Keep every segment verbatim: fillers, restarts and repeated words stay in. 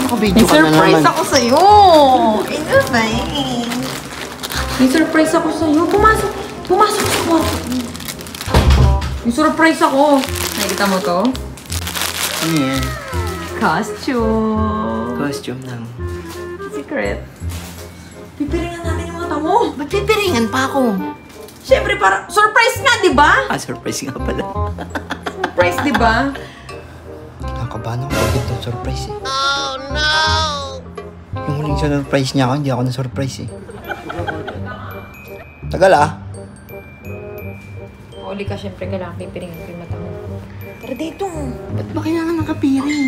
Nakabidyo ka na naman. May surprise ako sa'yo. Ino ba eh? May surprise ako sa'yo. Pumasok. Pumasok sa kwarto. May surprise ako. Nakikita mo to? Ano yan? Costume. Costume lang. Secret. Pipiringan natin yung mata mo. Ba't pipiringan pa ako? Siyempre, para surprise nga, di ba? Ah, surprise nga pala. Surprise, di ba? Nakakabahan ako pag ito surprise eh. Oh no! Yung huling surprise niya ako, hindi ako na-surprise eh. Tagal ah. Uli ka, siyempre, kailangan pipiringan ko yung mata mo. Tara dito. Ba't ba kailangan nakapiring?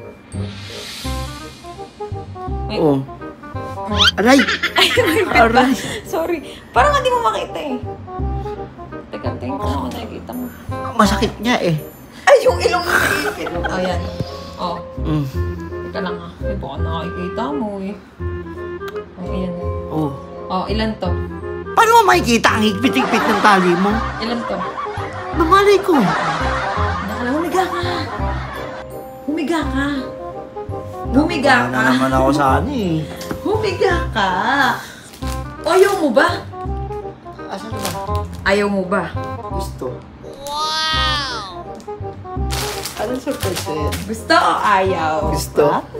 Wait. Oo. Aray! Ay, may pit ba? Aray! Sorry. Parang hindi mo makita eh. Teka, tingin ko naman nakikita mo. Masakit niya eh. Ay, yung ilong mo naipit. Oh, yan. Oh. Mm. Teka lang ah. Hindi baka nakikita mo eh. Oh, yan. Oh. Oh, ilan to? Paano mo makikita ang higpit-higpit ng tali mo? Ilan to? Mamalay ko. Naka lang, humiga ka. Humiga ka. Humiga Baka ka. na naman ako sa ano eh. Humiga ka. Ayaw mo ba? Asan ba? Ayaw mo ba? Gusto. Wow! Anong surprise na yan? Gusto o ayaw? Gusto.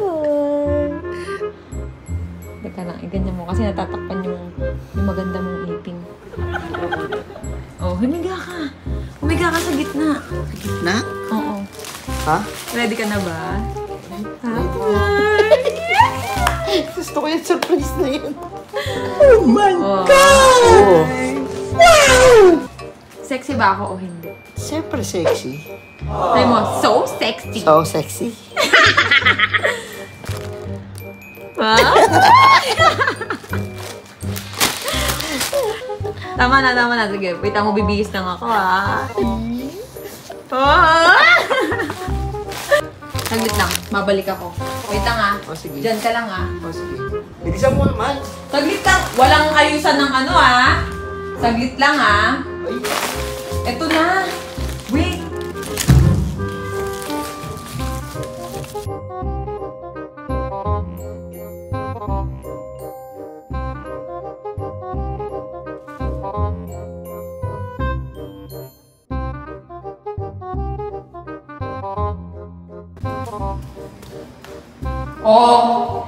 Teka lang, iganyan mo kasi natatakpan yung, yung maganda mong ipin. Oh, humiga ka. Humiga ka sa gitna. Sa gitna? Oo. Ha? Ready ka na ba? Gusto ko yung surprise na yun. Oh my Oh. God! Oh. Wow! Sexy ba ako o hindi? Siyempre sexy. Sabi mo, so sexy. So sexy. Ha? Tama na, tama na. Sige, wait ako, bibihis lang ako, ha? Oh! Saglit lang, babalik ako. Wait lang, ha? Oh, sige. Diyan ka lang, ha? Oh, sige. Bilisan mo naman. Saglit lang. Walang ayusan ng ano, ha? Saglit lang, ha? Ay. Eto na. Wait. Oh!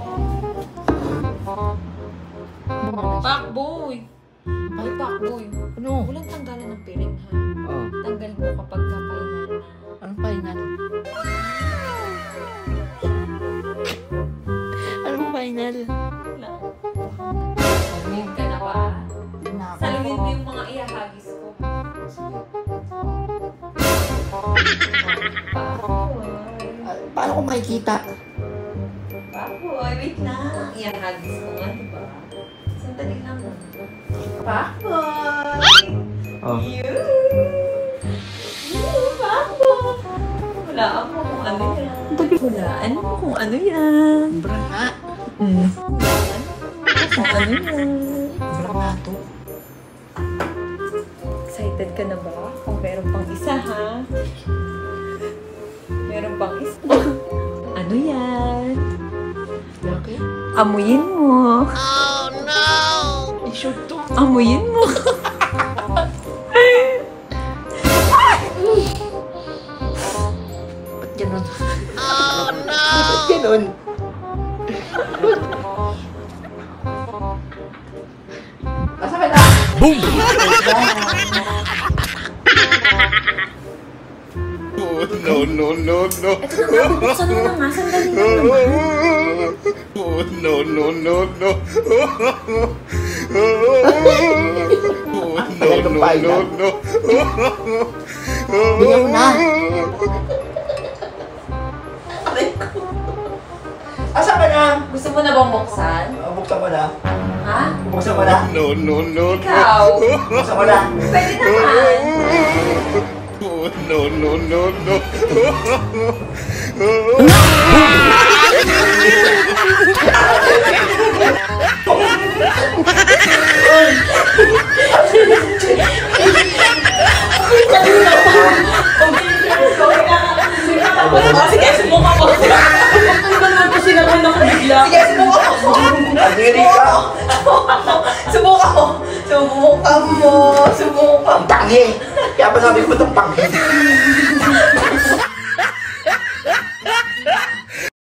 Pakboy! Ay, pakboy. Ano? Walang tanggalan ng piring, ha? Oh. Tanggal mo kapag kapainan na. Anong final? Anong final? Wala. Saluhin ka na ba? Saluhin mo yung mga ihahagis ko. Pakboy. Ah, paano ko makikita? Pakboy, wait lang. Ihahagis ko nga, diba? Sandali lang. Pakboy! Oh. You! You, Pakboy! Hulaan mo kung ano yan. Hulaan mo kung ano yan. Sobrang nga. Hmm. Hulaan mo kung ano yan. Sobrang nga to. Excited ka na ba? Kung meron pang isa, ha? Meron pang isa. Ano yan? Bakit? Amuyin mo. Oh no! I-shoot to. Amuyin mo. Ba't ganun? Oh no! Ba't ganun? Asa ka na? Boom! Oh, no, no, no, no. Ito na nga, bubuksan mo na nga. Sandali lang naman. Oh, no, no, no, no. Oh, no, no, no, no. Bigyan mo na. Asa ka na? Gusto mo na bang buksan? Oh, buksan mo na. Ha? Buksan mo na. No, no, no, no. Ikaw? Buksan mo na. Pwede naman. Oh, no, no, no, no. Sige, subukan ko. Ano ba naman kasi naman ako? Maniri ka! Subukan mo! Subukan mo! Subukan mo! Subukan mo! Ang tangi! Kaya pa sabi ko ba itong panghi?